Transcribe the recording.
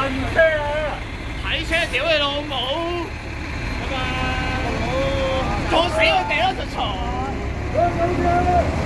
慢車啊！ 睇車屌你老母！咁啊，撞死佢哋咯，就嘈！